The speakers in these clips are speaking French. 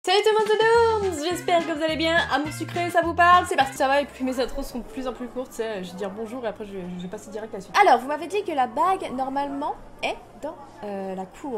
Salut tout le monde, c'est Dooms. J'espère que vous allez bien. Amour sucré, ça vous parle? C'est parti, ça va, et puis mes intros seront de plus en plus courtes. Je vais dire bonjour et après je vais passer direct à la suite. Alors, vous m'avez dit que la bague, normalement, est dans la cour.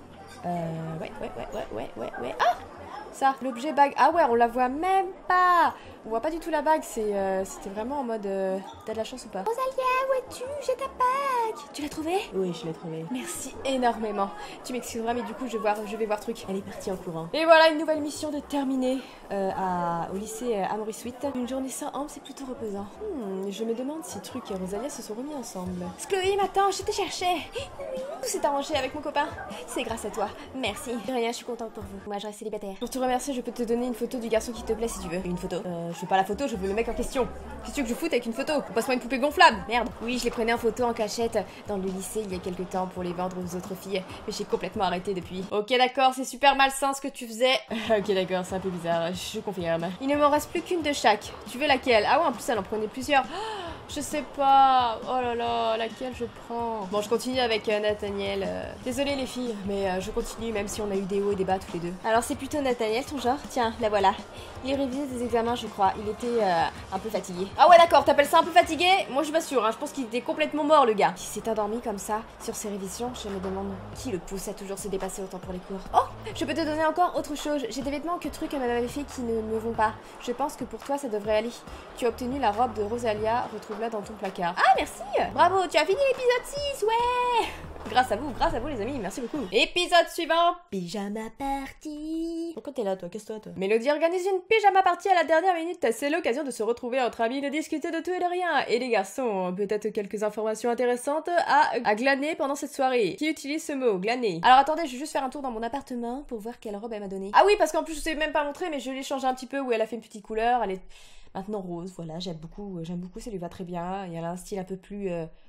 Ouais. Ah! Ça, l'objet bague. Ah ouais, on la voit même pas. On voit pas du tout la bague, c'était vraiment en mode t'as de la chance ou pas? Rosalia, où es-tu? J'ai ta bague. Tu l'as trouvée? Oui, je l'ai trouvée. Merci énormément. Tu m'excuseras, mais du coup je vais voir truc. Elle est partie en courant. Et voilà, une nouvelle mission de terminer au lycée Amory Suite. Une journée sans Ambre, c'est plutôt reposant. Je me demande si Truc et Rosalia se sont remis ensemble. Chloé, m'attends, je te cherchais. Oui, tout s'est arrangé avec mon copain. C'est grâce à toi. Merci. De rien, je suis contente pour vous. Moi, je reste célibataire. Pour te remercier, je peux te donner une photo du garçon qui te plaît si tu veux. Une photo? Je veux pas la photo, je veux le mec en question. Qu'est-ce que tu veux que je foute avec une photo? Passe-moi une poupée gonflable, merde. Oui, je les prenais en photo en cachette dans le lycée il y a quelques temps pour les vendre aux autres filles, mais j'ai complètement arrêté depuis. Ok, d'accord, c'est super malsain ce que tu faisais. Ok, d'accord, c'est un peu bizarre, je confirme. Il ne m'en reste plus qu'une de chaque. Tu veux laquelle? Ah ouais, en plus elle en prenait plusieurs. Je sais pas. Oh là là, laquelle je prends? Bon, je continue avec Nathaniel. Désolée les filles, mais je continue même si on a eu des hauts et des bas tous les deux. Alors c'est plutôt Nathaniel ton genre? Tiens, la voilà. Il révisait des examens, je crois. Il était un peu fatigué. Ah ouais, d'accord, t'appelles ça un peu fatigué? Moi je suis pas sûre, hein. Je pense qu'il était complètement mort le gars. Il s'est endormi comme ça sur ses révisions. Je me demande qui le pousse à toujours se dépasser autant pour les cours. Oh, je peux te donner encore autre chose. J'ai des vêtements que Truc m'avait fait qui ne me vont pas. Je pense que pour toi ça devrait aller. Tu as obtenu la robe de Rosalia, retrouve-la dans ton placard. Ah merci. Bravo, tu as fini l'épisode 6, ouais. Grâce à vous les amis, merci beaucoup. Épisode suivant. Pyjama party. Pourquoi t'es là toi? Qu'est-ce que toi? Mélodie organise une pyjama party à la dernière minute. C'est l'occasion de se retrouver entre amis, de discuter de tout et de rien. Et les garçons ont peut-être quelques informations intéressantes à glaner pendant cette soirée. Qui utilise ce mot, glaner? Alors attendez, je vais juste faire un tour dans mon appartement pour voir quelle robe elle m'a donnée. Ah oui, parce qu'en plus je sais même pas montrer, mais je l'ai changé un petit peu où elle a fait une petite couleur. Elle est maintenant rose, voilà, j'aime beaucoup, ça lui va très bien. Et elle a un style un peu plus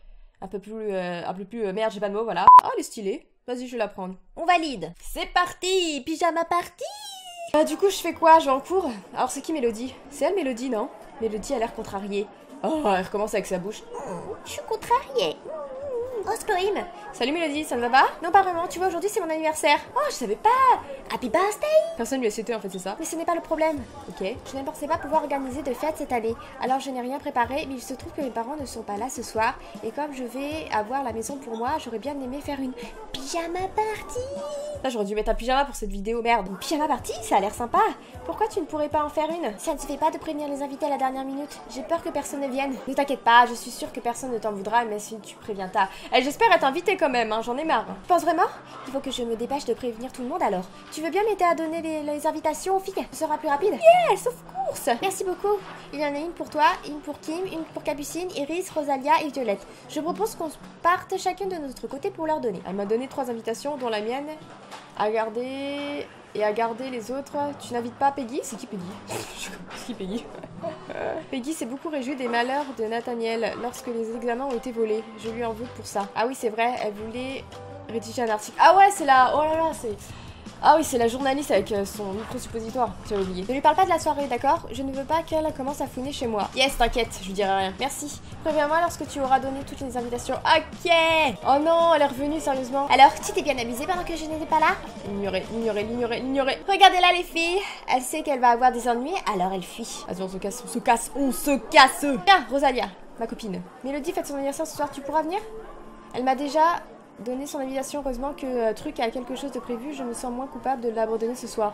merde, j'ai pas de mots, voilà. Oh, elle est stylée. Vas-y, je vais la prendre. On valide. C'est parti, pyjama party. Du coup, je fais quoi? Je vais en cours? Alors, c'est qui Mélodie? C'est elle, Mélodie, non? Mélodie a l'air contrariée. Oh, elle recommence avec sa bouche. Je suis contrariée. Oh, Scream. Salut Mélodie, ça ne va pas? Non, pas vraiment, tu vois, aujourd'hui c'est mon anniversaire. Oh, je savais pas. Happy birthday. Personne lui a cité en fait, c'est ça? Mais ce n'est pas le problème. Ok. Je ne pensais pas pouvoir organiser de fête cette année. Alors je n'ai rien préparé, mais il se trouve que mes parents ne sont pas là ce soir. Et comme je vais avoir la maison pour moi, j'aurais bien aimé faire une pyjama party. Là, j'aurais dû mettre un pyjama pour cette vidéo, merde. Une pyjama party, ça a l'air sympa. Pourquoi tu ne pourrais pas en faire une? Ça ne se fait pas de prévenir les invités à la dernière minute. J'ai peur que personne ne vienne. Ne t'inquiète pas, je suis sûre que personne ne t'en voudra, mais si tu préviens ta... J'espère être invitée quand même, hein, j'en ai marre. Tu penses vraiment? Il faut que je me dépêche de prévenir tout le monde alors. Tu veux bien m'aider à donner les invitations aux filles? Ce sera plus rapide. Yes, of course. Merci beaucoup. Il y en a une pour toi, une pour Kim, une pour Capucine, Iris, Rosalia et Violette. Je propose qu'on parte chacun de notre côté pour leur donner. Elle m'a donné 3 invitations, dont la mienne. À garder... Et à garder les autres. Tu n'invites pas Peggy? C'est qui Peggy? C'est qui Peggy? Peggy s'est beaucoup réjouie des malheurs de Nathaniel lorsque les examens ont été volés. Je lui en veux pour ça. Ah oui, c'est vrai, elle voulait rédiger un article. Ah ouais, c'est la... Oh là là, c'est... Ah oui, c'est la journaliste avec son micro-suppositoire. J'avais oublié. Ne lui parle pas de la soirée, d'accord? Je ne veux pas qu'elle commence à fouiner chez moi. Yes, t'inquiète, je lui dirai rien. Merci. Préviens-moi lorsque tu auras donné toutes les invitations. Ok. Oh non, elle est revenue, sérieusement. Alors, tu t'es bien amusée pendant que je n'étais pas là? Ignorer. Regardez-la, les filles. Elle sait qu'elle va avoir des ennuis, alors elle fuit. Vas-y, on se casse. Tiens, Rosalia, ma copine. Mélodie fête son anniversaire ce soir, tu pourras venir? Elle m'a déjà... donner son invitation, heureusement que Truc a quelque chose de prévu, je me sens moins coupable de l'abandonner ce soir.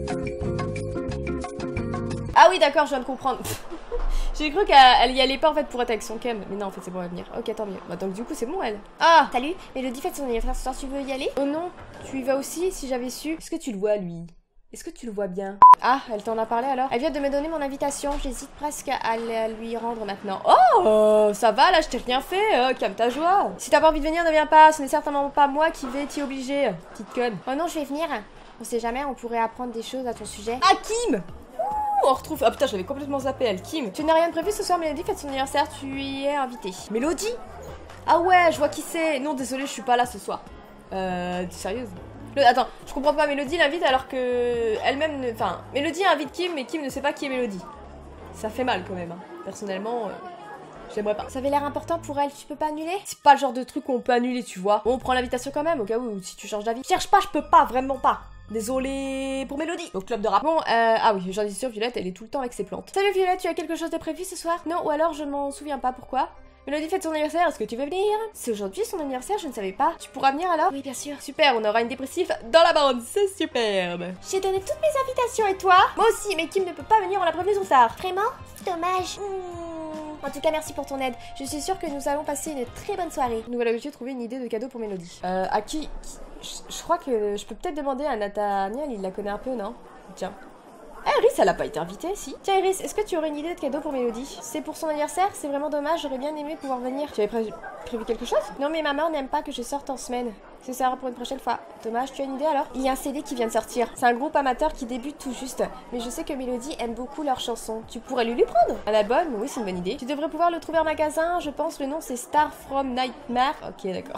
Ah oui d'accord, je viens de comprendre. J'ai cru qu'elle y allait pas en fait pour être avec son chem, mais non en fait c'est bon, elle va venir. Ok, tant mieux. Bah donc du coup c'est bon elle. Ah, salut, Mélodie fête son anniversaire ce soir, tu veux y aller? Oh non, tu y vas aussi si j'avais su. Est-ce que tu le vois lui? Est-ce que tu le vois bien? Ah, elle t'en a parlé alors? Elle vient de me donner mon invitation, j'hésite presque à lui rendre maintenant. Oh, ça va là, je t'ai rien fait, calme ta joie. Si t'as pas envie de venir, ne viens pas, ce n'est certainement pas moi qui vais t'y obliger, petite conne. Oh non, je vais venir. On sait jamais, on pourrait apprendre des choses à ton sujet. Ah, Kim! Ouh, on retrouve... Ah putain, j'avais complètement zappé elle, Kim. Tu n'as rien de prévu ce soir, Mélodie fête son anniversaire, tu y es invitée. Mélodie? Ah ouais, je vois qui c'est. Non, désolé, je suis pas là ce soir. T'es sérieuse? Attends, je comprends pas, Mélodie l'invite alors que elle-même ne... Enfin, Mélodie invite Kim, mais Kim ne sait pas qui est Mélodie. Ça fait mal quand même, hein. Personnellement, j'aimerais pas. Ça avait l'air important pour elle, tu peux pas annuler? C'est pas le genre de truc qu'on peut annuler, tu vois. Bon, on prend l'invitation quand même, au cas où, si tu changes d'avis. Cherche pas, je peux pas, vraiment pas. Désolée pour Mélodie. Au club de rap. Bon, ah oui, j'en ai sûr, Violette, elle est tout le temps avec ses plantes. Salut Violette, tu as quelque chose de prévu ce soir? Non, ou alors je m'en souviens pas, pourquoi? Mélodie fête son anniversaire, est-ce que tu veux venir? C'est aujourd'hui son anniversaire, je ne savais pas. Tu pourras venir alors? Oui, bien sûr. Super, on aura une dépressive dans la bande, c'est superbe. J'ai donné toutes mes invitations et toi? Moi aussi, mais Kim ne peut pas venir, on l'a prévenu trop tard. Vraiment? Dommage. En tout cas, merci pour ton aide. Je suis sûre que nous allons passer une très bonne soirée. Nous voilà, j'ai trouvé une idée de cadeau pour Mélodie. À qui je crois que je peux peut-être demander à Nathaniel, il la connaît un peu, non? Tiens. Ah, Iris, elle a pas été invitée, si. Tiens, Iris, est-ce que tu aurais une idée de cadeau pour Mélodie? C'est pour son anniversaire, c'est vraiment dommage, j'aurais bien aimé pouvoir venir. Tu avais prévu quelque chose? Non, mais ma mère n'aime pas que je sorte en semaine. Ce sera pour une prochaine fois. Dommage, tu as une idée alors? Il y a un CD qui vient de sortir. C'est un groupe amateur qui débute tout juste. Mais je sais que Mélodie aime beaucoup leurs chansons. Tu pourrais lui prendre un album? Oui, c'est une bonne idée. Tu devrais pouvoir le trouver en magasin, je pense le nom c'est Star from Nightmare. Ok, d'accord.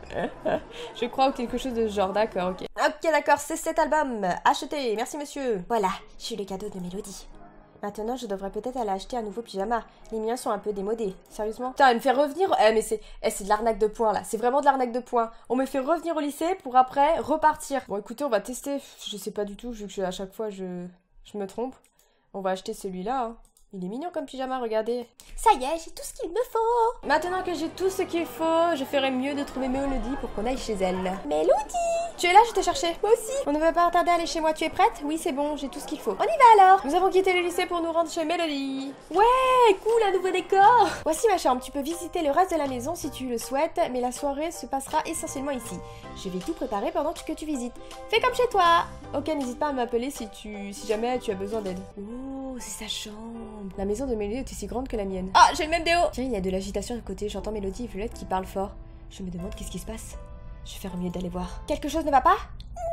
Je crois ou quelque chose de ce genre, d'accord, ok. Ok, d'accord, c'est cet album. Acheté, merci monsieur. Voilà, j'ai eu le cadeau de Mélodie. Maintenant, je devrais peut-être aller acheter un nouveau pyjama. Les miens sont un peu démodés. Sérieusement? Putain, elle me fait revenir... mais c'est de l'arnaque de points, là. C'est vraiment de l'arnaque de points. On me fait revenir au lycée pour après repartir. Bon, écoutez, on va tester. Je sais pas du tout, vu que à chaque fois, je me trompe. On va acheter celui-là, hein. Il est mignon comme pyjama, regardez. Ça y est, j'ai tout ce qu'il me faut. Maintenant que j'ai tout ce qu'il faut, je ferais mieux de trouver Mélodie pour qu'on aille chez elle. Mélodie! Tu es là, je te cherchais. Moi aussi. On ne va pas tarder à aller chez moi, tu es prête? Oui, c'est bon, j'ai tout ce qu'il faut. On y va alors. Nous avons quitté le lycée pour nous rendre chez Mélodie. Ouais, cool, un nouveau décor. Voici ma chambre, tu peux visiter le reste de la maison si tu le souhaites, mais la soirée se passera essentiellement ici. Je vais tout préparer pendant que tu visites. Fais comme chez toi. Ok, n'hésite pas à m'appeler si jamais tu as besoin d'aide. Oh, c'est sa chambre. La maison de Mélodie est aussi grande que la mienne. Ah, j'ai le même déo. Tiens, il y a de l'agitation à côté. J'entends Mélodie et Violette qui parlent fort. Je me demande qu'est-ce qui se passe. Je vais faire mieux d'aller voir. Quelque chose ne va pas?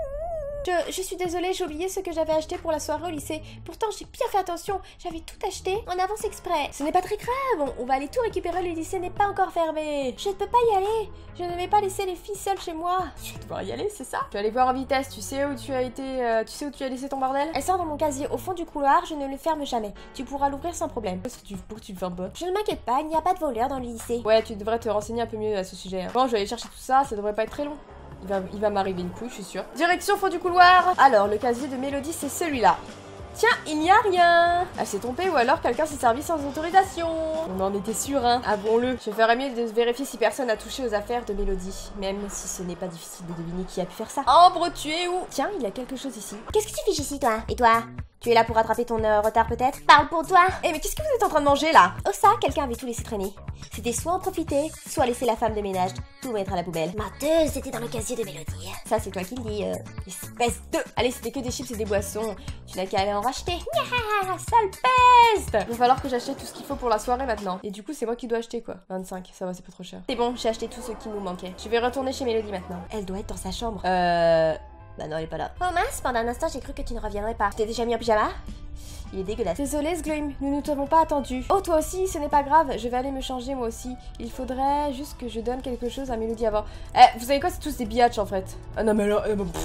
Je suis désolée, j'ai oublié ce que j'avais acheté pour la soirée au lycée. Pourtant, j'ai bien fait attention. J'avais tout acheté en avance exprès. Ce n'est pas très grave. On va aller tout récupérer. Le lycée n'est pas encore fermé. Je ne peux pas y aller. Je ne vais pas laisser les filles seules chez moi. Je vais devoir y aller, c'est ça? Tu vas aller voir en vitesse. Tu sais où tu as été... tu sais où tu as laissé ton bordel? Elle sort dans mon casier au fond du couloir. Je ne le ferme jamais. Tu pourras l'ouvrir sans problème. Pourquoi tu le fermes pas? Je ne m'inquiète pas. Il n'y a pas de voleur dans le lycée. Ouais, tu devrais te renseigner un peu mieux à ce sujet. Hein. Bon, je vais aller chercher tout ça. Ça devrait pas être très long. Il va m'arriver une couille, je suis sûre. Direction fond du couloir. Alors, le casier de Mélodie, c'est celui-là. Tiens, il n'y a rien. Elle s'est trompée ou alors quelqu'un s'est servi sans autorisation. On en était sûr, hein. Avouons-le. Je ferais mieux de vérifier si personne n'a touché aux affaires de Mélodie. Même si ce n'est pas difficile de deviner qui a pu faire ça. Ambre, tu es où? Tiens, il y a quelque chose ici. Qu'est-ce que tu fais ici, toi? Et toi? Tu es là pour rattraper ton retard peut-être? Parle pour toi. Eh mais qu'est-ce que vous êtes en train de manger là? Oh ça, quelqu'un avait tout laissé traîner. C'était soit en profiter, soit laisser la femme de ménage tout mettre à la poubelle. Menteuse, c'était dans le casier de Mélodie. Ça c'est toi qui le dis, espèce de... Allez, c'était que des chips et des boissons. Tu n'as qu'à aller en racheter. Sale peste! Il va falloir que j'achète tout ce qu'il faut pour la soirée maintenant. Et du coup, c'est moi qui dois acheter quoi. 25, ça va, c'est pas trop cher. C'est bon, j'ai acheté tout ce qui nous manquait. Je vais retourner chez Mélodie maintenant. Elle doit être dans sa chambre. Bah non, elle est pas là. Oh mince, pendant un instant, j'ai cru que tu ne reviendrais pas. Tu t'es déjà mis en pyjama? Il est dégueulasse. Désolée, Sgloim, nous ne t'avons pas attendu. Oh, toi aussi, ce n'est pas grave. Je vais aller me changer moi aussi. Il faudrait juste que je donne quelque chose à Mélodie avant. Vous savez quoi, c'est tous des biatchs en fait. Ah non, mais alors...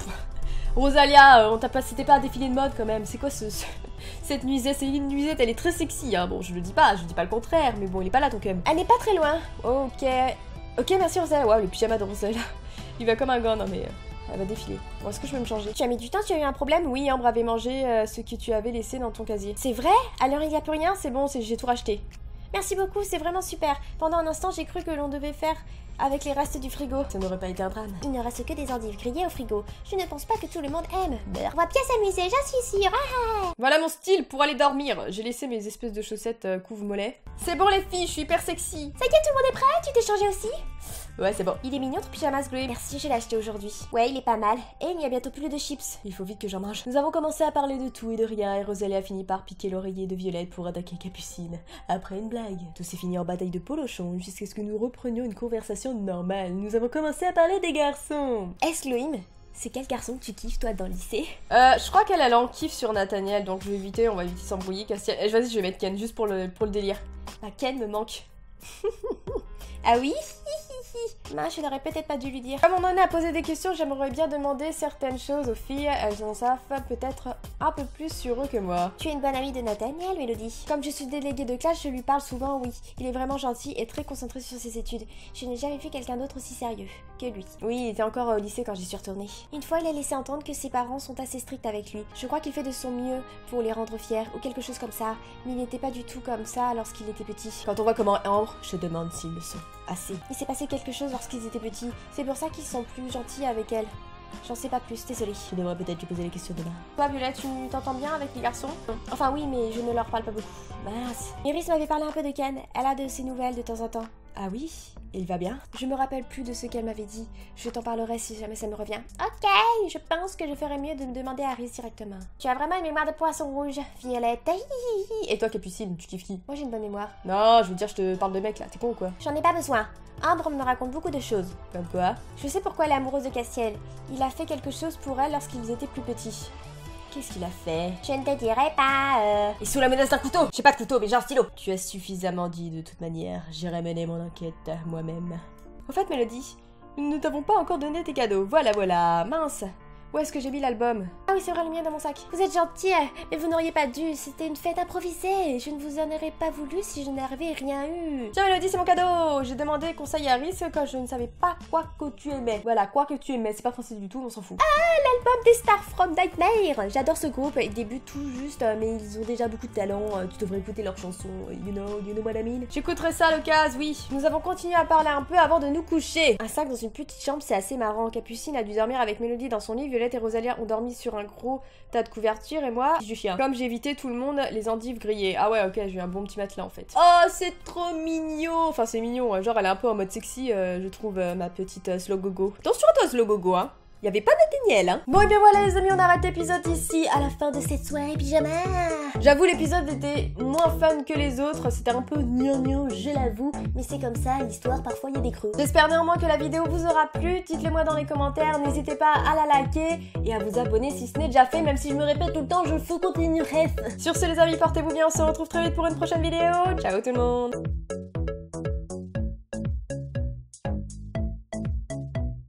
Rosalia, c'était pas un défilé de mode quand même. C'est quoi cette nuisette? C'est une nuisette, elle est très sexy, hein. Bon, je dis pas le contraire, mais bon, il est pas là ton cum. Elle n'est pas très loin. Ok. Ok, merci Rosalia. Waouh, le pyjama de Rosalia. Il va comme un gant, non mais... Elle va défiler. Bon, est-ce que je peux me changer? Tu as mis du temps, tu as eu un problème? Oui, Ambre avait mangé ce que tu avais laissé dans ton casier. C'est vrai? Alors il n'y a plus rien? C'est bon, j'ai tout racheté. Merci beaucoup, c'est vraiment super. Pendant un instant, j'ai cru que l'on devait faire avec les restes du frigo. Ça n'aurait pas été un drame. Il ne reste que des endives grillées au frigo. Je ne pense pas que tout le monde aime. On va bien s'amuser, j'en suis sûre. Voilà mon style pour aller dormir. J'ai laissé mes espèces de chaussettes couvre-mollets. C'est bon les filles, je suis hyper sexy. Ça y est, tout le monde est prêt? Tu t'es changé aussi? Ouais, c'est bon. Il est mignon ton pyjama Sgloim. Merci, je l'ai acheté aujourd'hui. Ouais, il est pas mal. Et il n'y a bientôt plus de chips. Il faut vite que j'en mange. Nous avons commencé à parler de tout et de rien et Rosalie a fini par piquer l'oreiller de Violette pour attaquer Capucine. Après une blague. Tout s'est fini en bataille de polochon jusqu'à ce que nous reprenions une conversation normale. Nous avons commencé à parler des garçons. Sgloim, c'est quel garçon que tu kiffes toi dans le lycée? Je crois qu'elle en kiffe sur Nathaniel, donc on va éviter de s'embrouiller. Vas-y, je vais mettre Ken juste pour le délire. Bah Ken me manque. Ah oui? Mince, je n'aurais peut-être pas dû lui dire. Comme on en est à poser des questions, j'aimerais bien demander certaines choses aux filles. Elles en savent peut-être un peu plus sur eux que moi. Tu es une bonne amie de Nathaniel, Mélodie. Comme je suis déléguée de classe, je lui parle souvent, oui. Il est vraiment gentil et très concentré sur ses études. Je n'ai jamais vu quelqu'un d'autre aussi sérieux que lui. Oui, il était encore au lycée quand j'y suis retournée. Une fois, il a laissé entendre que ses parents sont assez stricts avec lui. Je crois qu'il fait de son mieux pour les rendre fiers ou quelque chose comme ça. Mais il n'était pas du tout comme ça lorsqu'il était petit. Quand on voit comment Ambre, je demande s'ils le sont assez. Il s'est passé quelque chose lorsqu'ils étaient petits. C'est pour ça qu'ils sont plus gentils avec elle. J'en sais pas plus, désolée. Je devrais peut-être lui poser les questions demain. Toi, Violette, tu t'entends bien avec les garçons? Enfin oui, mais je ne leur parle pas beaucoup. Mince. Iris m'avait parlé un peu de Ken. Elle a de ses nouvelles de temps en temps. Ah oui? Il va bien? Je me rappelle plus de ce qu'elle m'avait dit. Je t'en parlerai si jamais ça me revient. Ok, je pense que je ferais mieux de me demander à Iris directement. Tu as vraiment une mémoire de poisson rouge, Violette. Et toi, Capucine, tu kiffes qui? Moi, j'ai une bonne mémoire. Non, je veux dire, je te parle de mec là. T'es con ou quoi? J'en ai pas besoin. Ambre me raconte beaucoup de choses. Comme quoi? Je sais pourquoi elle est amoureuse de Castiel. Il a fait quelque chose pour elle lorsqu'ils étaient plus petits. Qu'est-ce qu'il a fait? Je ne te dirai pas. Et sous la menace d'un couteau? J'ai pas de couteau, mais j'ai un stylo. Tu as suffisamment dit de toute manière. J'irai mener mon enquête moi-même. Au fait, Mélodie, nous ne t'avons pas encore donné tes cadeaux. Voilà. Mince. Où est-ce que j'ai mis l'album? Ah oui, c'est vrai, le mien dans mon sac. Vous êtes gentil, mais vous n'auriez pas dû. C'était une fête improvisée. Je ne vous en aurais pas voulu si je n'avais rien eu. Tiens, Mélodie, c'est mon cadeau. J'ai demandé conseil à Iris quand je ne savais pas quoi que tu aimais. Voilà, quoi que tu aimais. C'est pas français du tout, on s'en fout. Ah, l'album des Stars from Nightmare. J'adore ce groupe. Ils débutent tout juste, mais ils ont déjà beaucoup de talent. Tu devrais écouter leurs chansons. You know what I mean. J'écouterai ça à l'occasion, oui. Nous avons continué à parler un peu avant de nous coucher. Un sac dans une petite chambre, c'est assez marrant. Capucine a dû dormir avec Mélodie dans son lit. Violette et Rosalia ont dormi sur un gros tas de couvertures et moi, du chien. Comme j'ai évité tout le monde, les endives grillées. Ah ouais, ok, j'ai eu un bon petit matelas en fait. Oh, c'est trop mignon. Enfin, c'est mignon. Genre, elle est un peu en mode sexy, je trouve, ma petite Slogogo. Attention à toi, Slogogo, hein. Il y avait pas Nathaniel, hein. Bon, et bien voilà les amis, on arrête l'épisode ici à la fin de cette soirée pyjama. J'avoue, l'épisode était moins fun que les autres, c'était un peu gnangnan, je l'avoue, mais c'est comme ça, l'histoire, parfois il y a des creux. J'espère néanmoins que la vidéo vous aura plu, dites-le moi dans les commentaires, n'hésitez pas à la liker et à vous abonner si ce n'est déjà fait, même si je me répète tout le temps, je continuerai. Sur ce les amis, portez-vous bien, on se retrouve très vite pour une prochaine vidéo, ciao tout le monde.